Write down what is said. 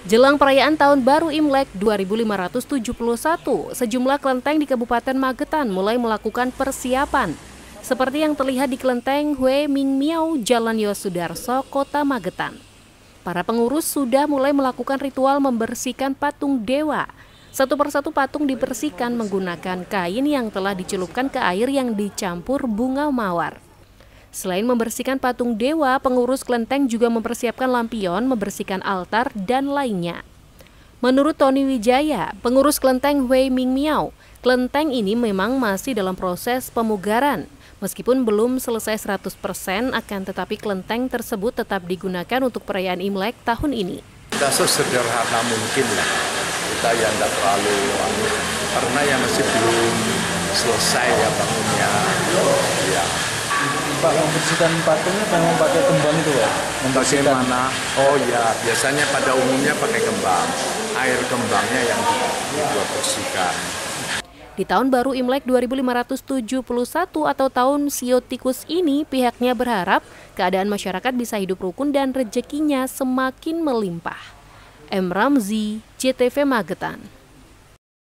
Jelang perayaan Tahun Baru Imlek 2571, sejumlah kelenteng di Kabupaten Magetan mulai melakukan persiapan. Seperti yang terlihat di kelenteng Hue Ming Miao, Jalan Yosudarso, Kota Magetan. Para pengurus sudah mulai melakukan ritual membersihkan patung dewa. Satu persatu patung dibersihkan menggunakan kain yang telah dicelupkan ke air yang dicampur bunga mawar. Selain membersihkan patung dewa, pengurus kelenteng juga mempersiapkan lampion, membersihkan altar, dan lainnya. Menurut Tony Wijaya, pengurus kelenteng Hue Ming Miao, kelenteng ini memang masih dalam proses pemugaran. Meskipun belum selesai 100%, akan tetapi kelenteng tersebut tetap digunakan untuk perayaan Imlek tahun ini. Kita sesederhana mungkin lah, kita yang tidak terlalu, karena yang masih belum selesai ya bangunnya. Ya. Pak, membersihkan patungnya memang pakai kembang itu ya? Bagaimana? Oh ya, biasanya pada umumnya pakai kembang. Air kembangnya yang dibuat bersihkan. Di tahun baru Imlek 2571 atau tahun Sio Tikus ini, pihaknya berharap keadaan masyarakat bisa hidup rukun dan rezekinya semakin melimpah. M. Ramzi, JTV Magetan.